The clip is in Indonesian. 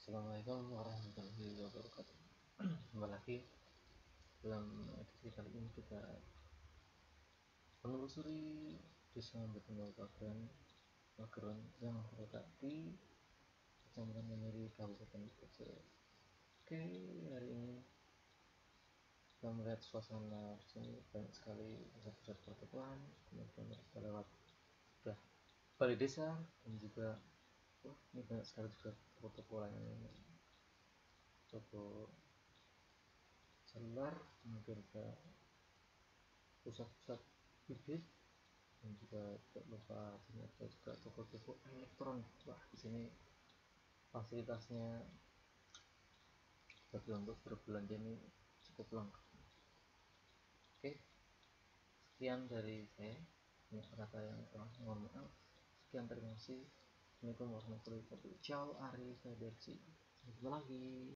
Assalamualaikum warahmatullahi wabarakatuh. Kembali lagi dalam edisi kali ini kita menelusuri desa Betunggal Pageron yang terletak di Kecamatan Manyari, Kabupaten Kecil. Oke, hari ini kita melihat suasana di sini banyak sekali pusat-pusat pertokoan, kemudian kita lewat sudah balai desa dan juga ini banyak sekali juga toko-toko lain, toko seluler, kemudian juga pusat-pusat bibit, dan juga tidak lupa ternyata juga toko-toko elektronik. Wah, di sini fasilitasnya bagi untuk berbelanja ini cukup lengkap. Oke, sekian dari saya. Ini kata yang kurang, mohon maaf. Sekian, terima kasih. Assalamualaikum warahmatullahi wabarakatuh. Ciao, Ari Federsi. Sampai jumpa lagi.